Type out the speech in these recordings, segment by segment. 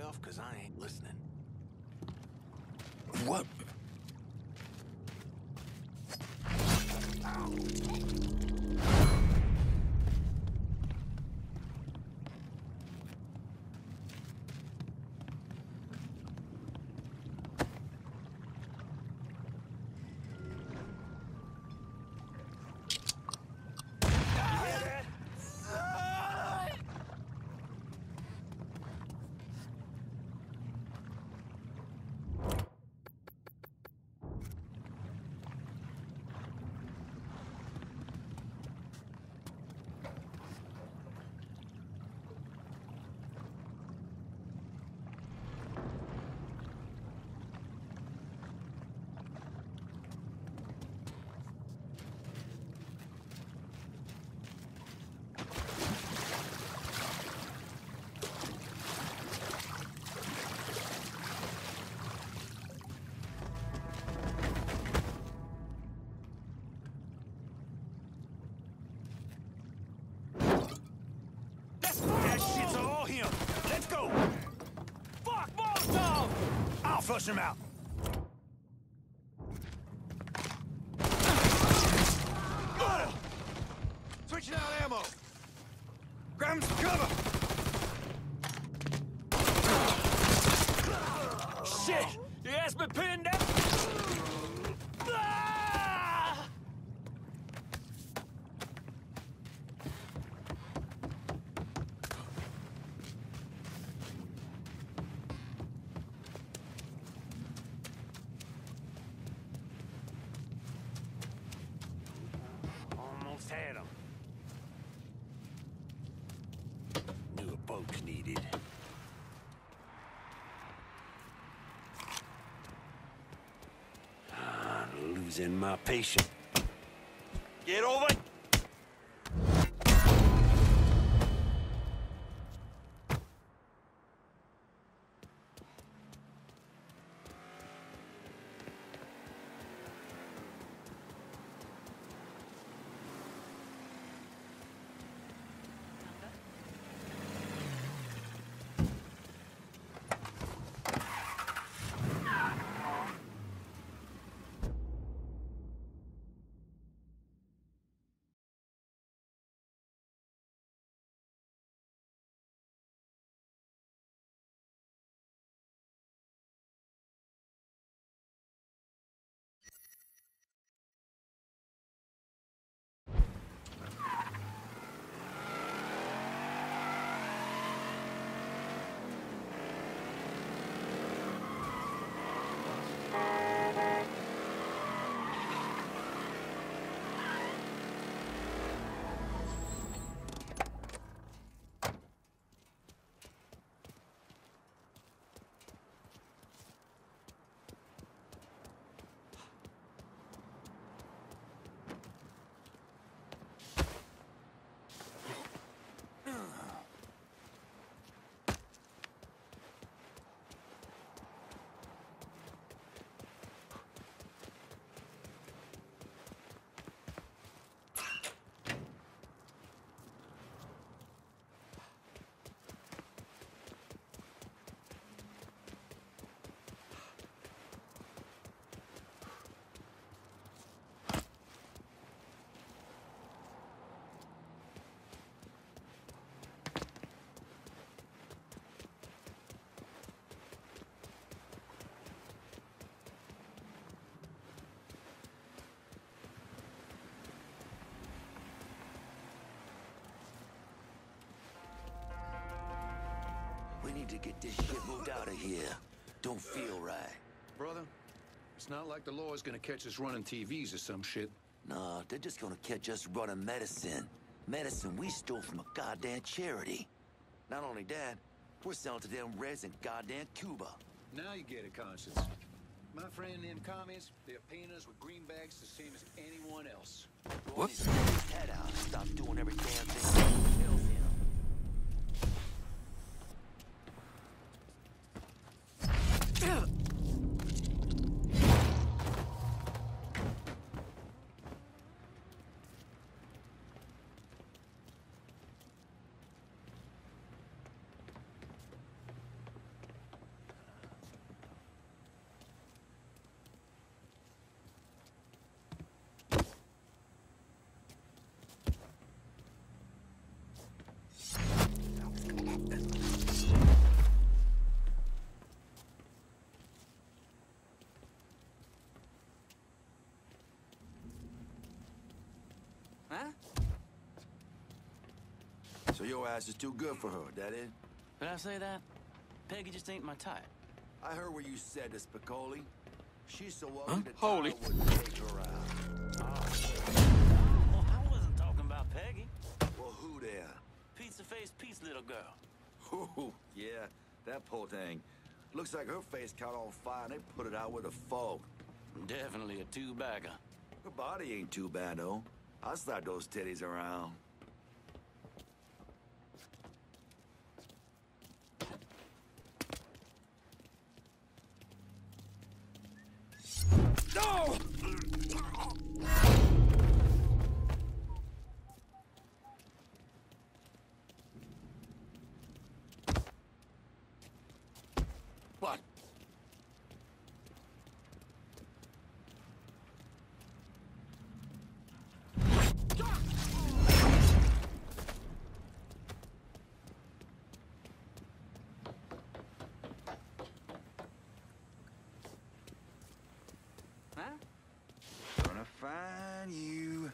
yourself, cause I ain't listening. What? That shit's all him. Let's go. Fuck, Molotov! I'll flush him out. Switching out ammo. Grab him some cover. Shit! You asked me pinned down. Ah! Almost had him. Knew a boat's needed. Losing my patience. Get over. We need to get this shit moved out of here. Don't feel right. Brother, it's not like the law is gonna catch us running TVs or some shit. Nah, they're just gonna catch us running medicine. Medicine we stole from a goddamn charity. Not only that, we're selling to them Reds in goddamn Cuba. Now you get a conscience. My friend, them commies, they're paying us with greenbacks the same as anyone else. What? His head out. Stop doing every damn thing. Kills him. So your ass is too good for her, that it? Did I say that? Peggy just ain't my type. I heard what you said to Spicoli. She's so ugly that Holy. Tyler wouldn't take her out. Well, I wasn't talking about Peggy. Well, who there? Pizza-faced Pete's little girl. Ooh, yeah, that poor thing. Looks like her face caught on fire and they put it out with a fork. Definitely a two-bagger. Her body ain't too bad, though. I slap those titties around. No! What? Huh? Gonna find you.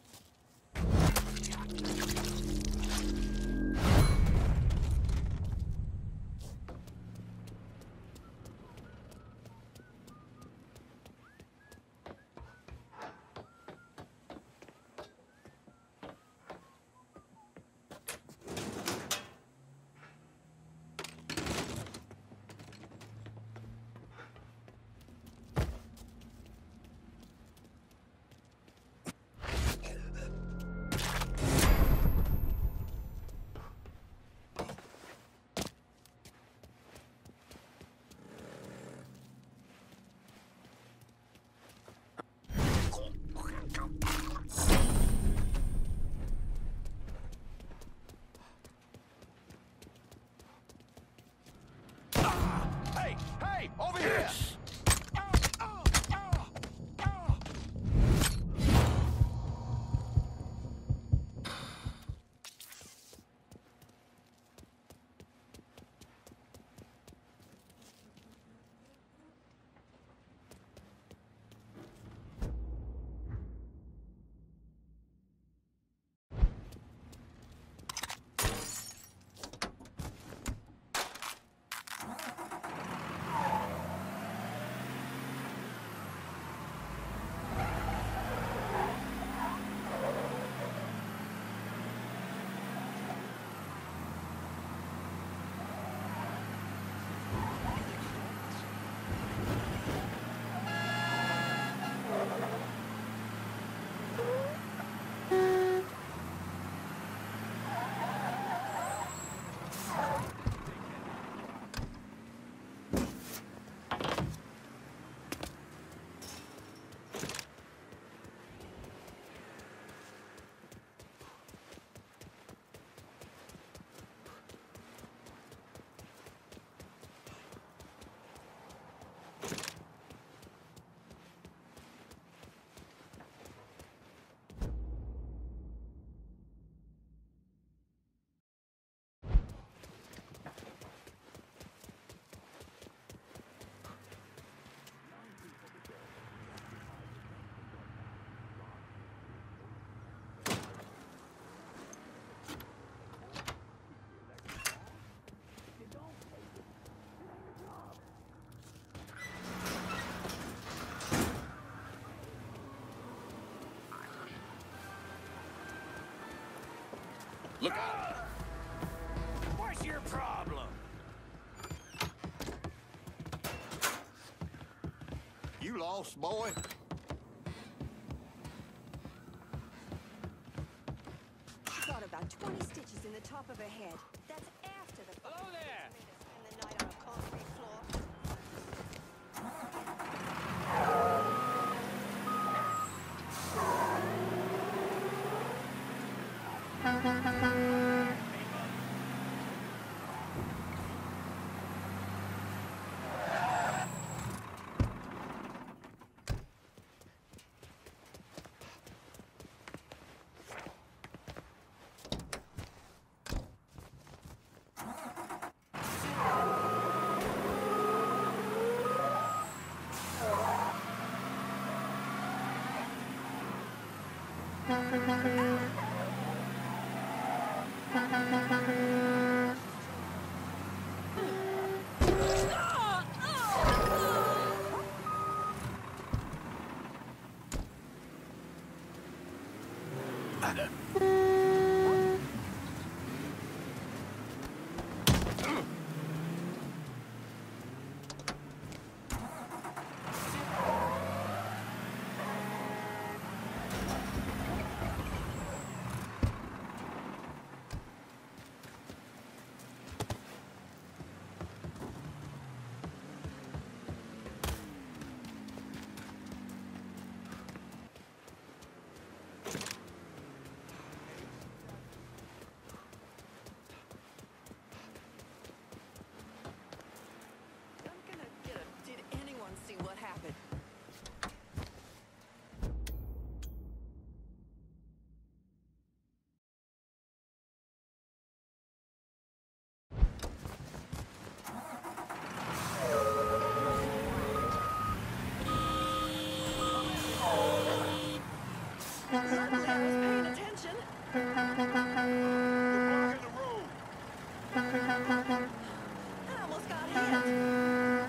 Hey! Hey! Over here! Look. What's your problem? You lost, boy? Got about 20 stitches in the top of her head. That's after the Hello there! spend the night on a concrete floor. Did anyone see what happened? I was paying attention. I almost got hit.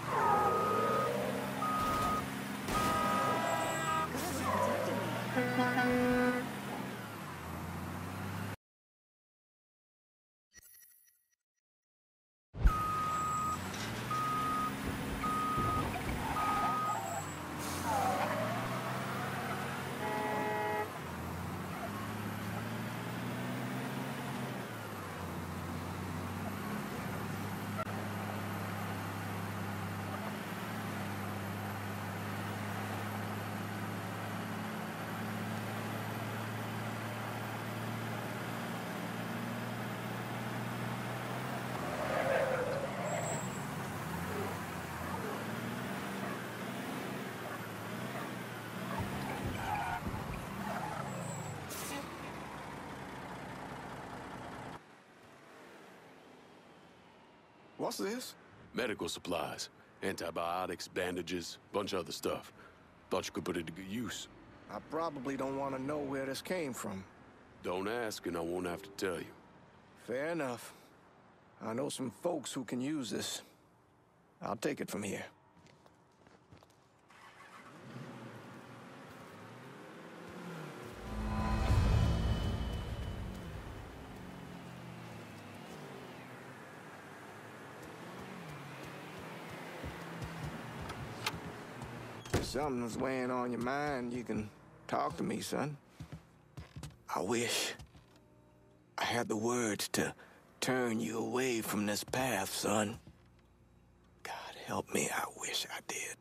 What's this? Medical supplies. Antibiotics, bandages, bunch of other stuff. Thought you could put it to good use. I probably don't want to know where this came from. Don't ask and I won't have to tell you. Fair enough. I know some folks who can use this. I'll take it from here. If something's weighing on your mind, you can talk to me, son. I wish I had the words to turn you away from this path, son. God help me, I wish I did.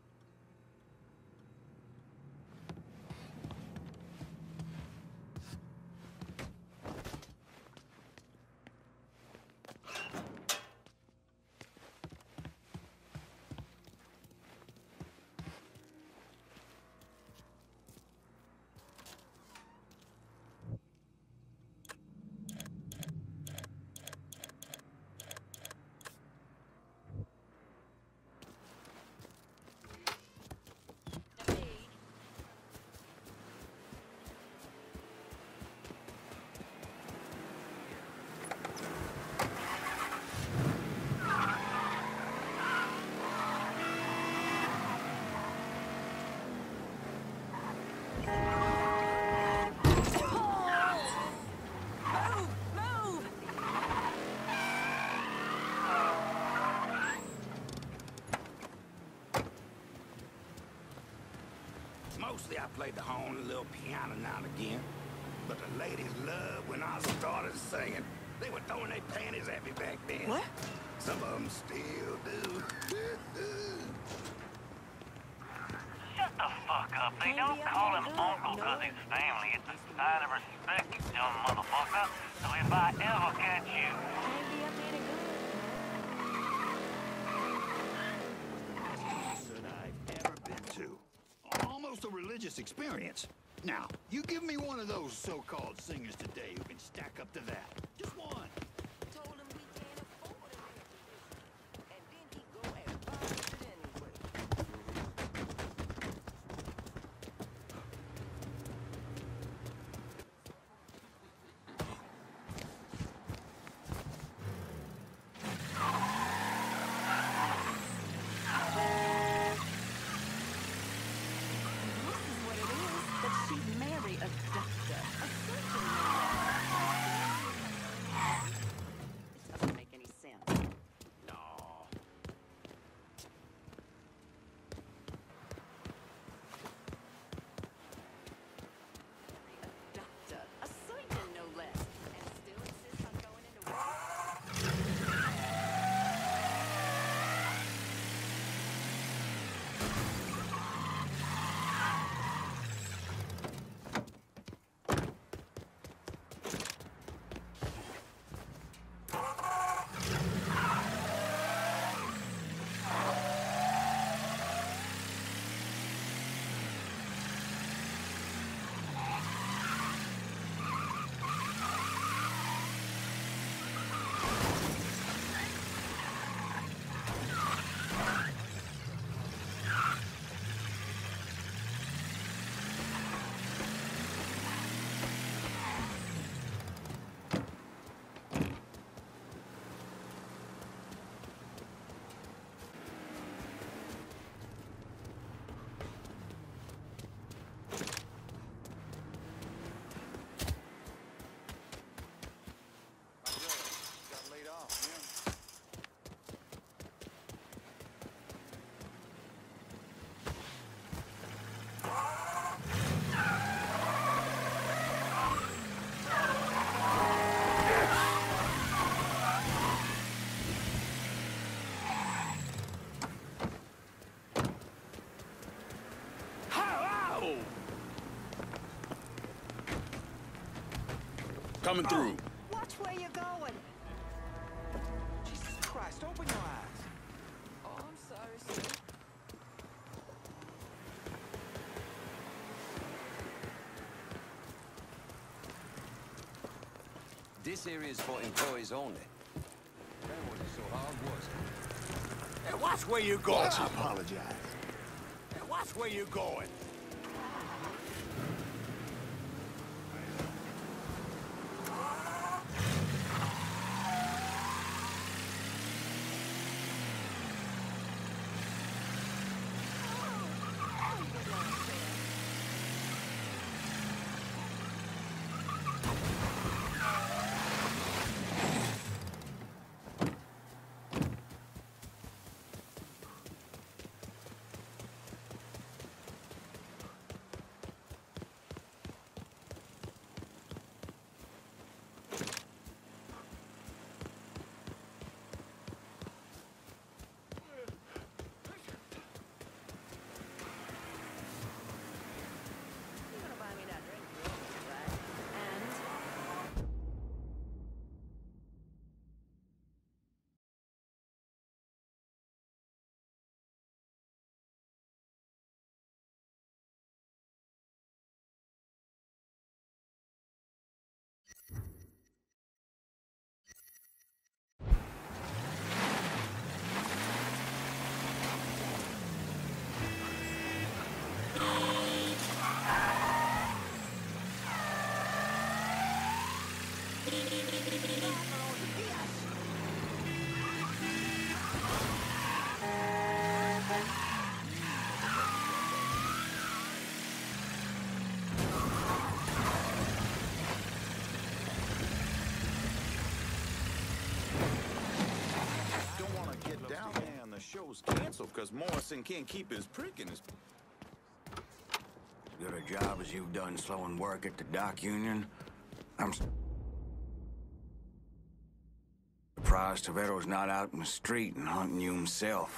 Mostly I played the horn and a little piano now and again. But the ladies loved when I started singing. They were throwing their panties at me back then. What? Some of them still do. Shut the fuck up. They don't call him uncle because he's family. It's a sign of respect, you dumb motherfucker. So if I ever catch you... That I've ever been to. Almost a religious experience. Now, you give me one of those so-called singers today who can stack up to that. Just one. Told him we can't afford an air conditioner. And then he go and buy it anyway. Coming through. Watch where you're going. Jesus Christ, open your eyes. Oh, I'm sorry, sir. This area is for employees only. That wasn't so hard, was it? Hey, watch where you're going. I apologize. Hey, watch where you're going. You're gonna buy me that drink, right? And Don't want to get down there and the show's canceled because Morrison can't keep his prick in his... Good a job as you've done slowing work at the dock union. I'm surprised Toretto's not out in the street and hunting you himself.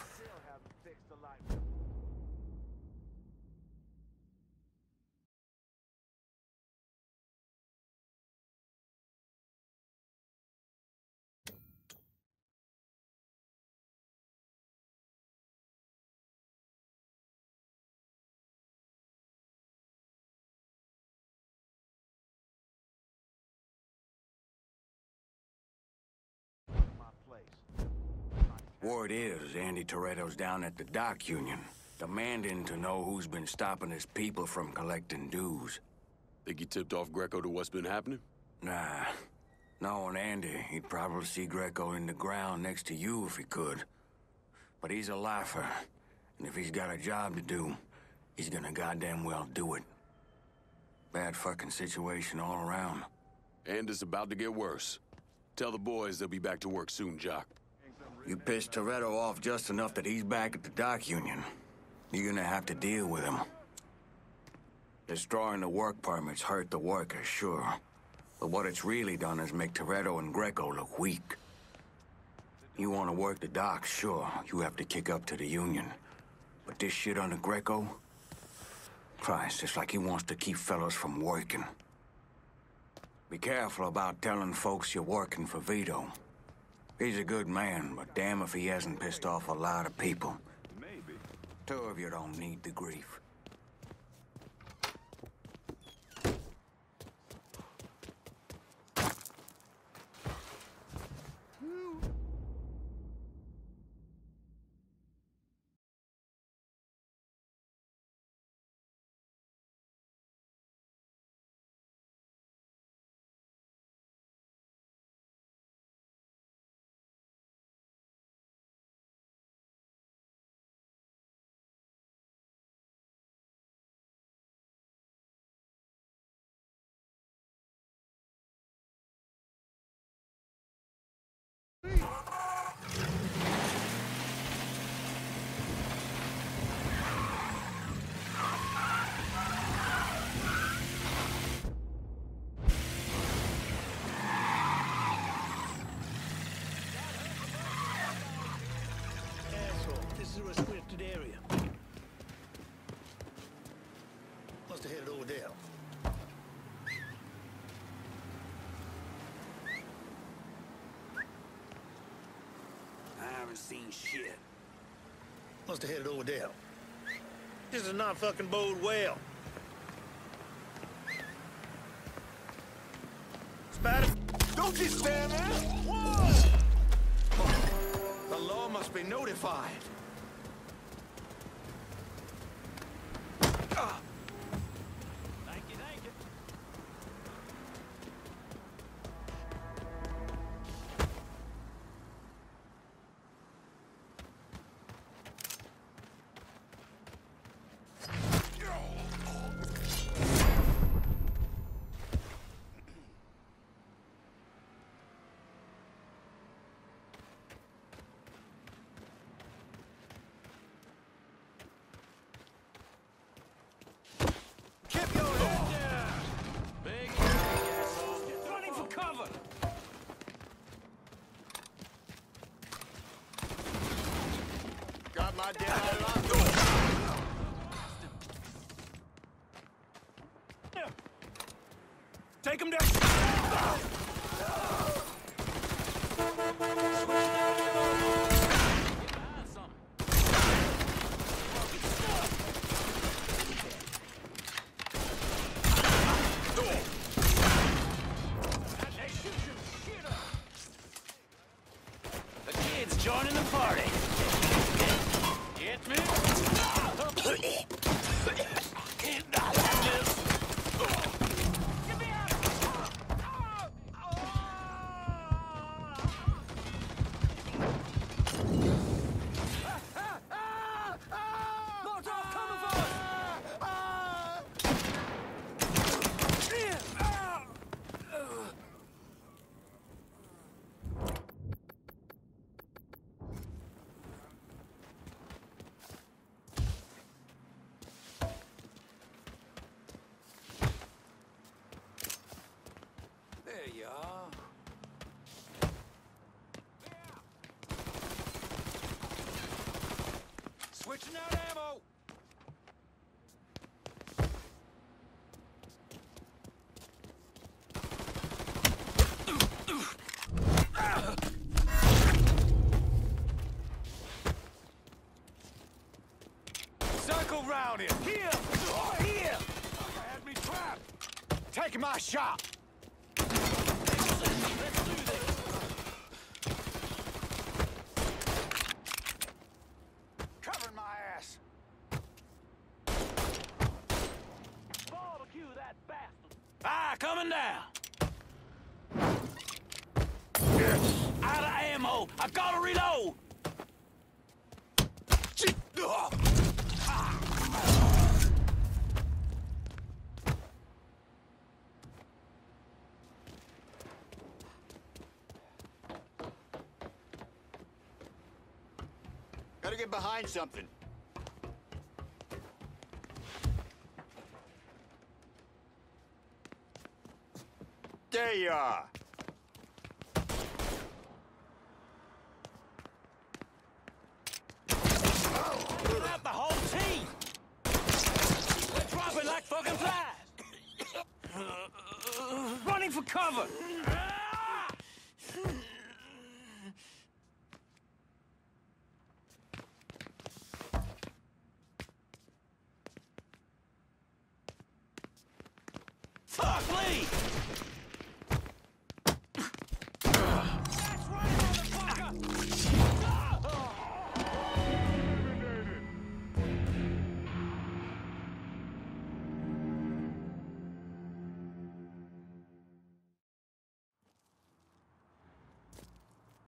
Word is, Andy Toretto's down at the dock union, demanding to know who's been stopping his people from collecting dues. Think he tipped off Greco to what's been happening? Nah. Knowing Andy, he'd probably see Greco in the ground next to you if he could. But he's a lifer, and if he's got a job to do, he's gonna goddamn well do it. Bad fucking situation all around. And it's about to get worse. Tell the boys they'll be back to work soon, Jock. You pissed Toretto off just enough that he's back at the dock union. You're gonna have to deal with him. Destroying the work permits hurt the workers, sure. But what it's really done is make Toretto and Greco look weak. You want to work the docks, sure. You have to kick up to the union. But this shit on the Greco? Christ, it's like he wants to keep fellas from working. Be careful about telling folks you're working for Vito. He's a good man, but damn if he hasn't pissed off a lot of people. Maybe. Two of you don't need the grief. Asshole, this is a restricted area. Must have headed over there. seen shit. Must have headed over there. This does not fucking bode well. Spider. Don't just stand there! Whoa! The law must be notified. Thank you, thank you. Keep your head down! Big asshole. Running for cover. Got my dad locked. Take him down. The kids joining the party. Get me? Get me out of Molotov coming for us! There you are. Switching out ammo! Circle round him. Here! Here! Had me trapped. Taking my shot. Let's do this! Covering my ass. Barbecue that bastard! Ah, coming down! Out of ammo! I gotta reload! Gotta get behind something. There you are. Get out the whole team! We're dropping like fucking flies! Running for cover! Fuck, Lee!